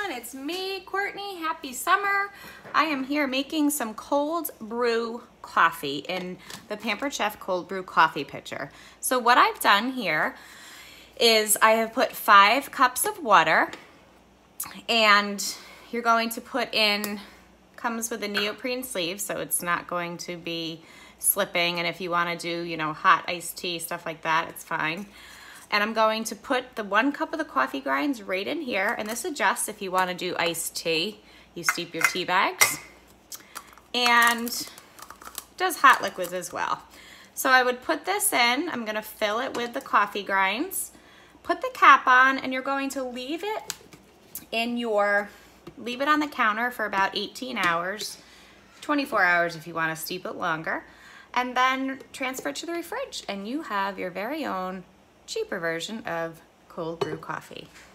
everyone, it's me, Courtney. Happy summer. I am here making some cold brew coffee in the Pampered Chef cold brew coffee pitcher. So what I've done here is I have put 5 cups of water, and you're going to put in, comes with a neoprene sleeve so it's not going to be slipping, and if you want to do, you know, hot iced tea, stuff like that, it's fine. And I'm going to put the 1 cup of the coffee grinds right in here, and this adjusts if you want to do iced tea. You steep your tea bags, and it does hot liquids as well. So I would put this in, I'm gonna fill it with the coffee grinds, put the cap on, and you're going to leave it on the counter for about 18 hours, 24 hours if you want to steep it longer, and then transfer it to the fridge, and you have your very own cheaper version of cold brew coffee.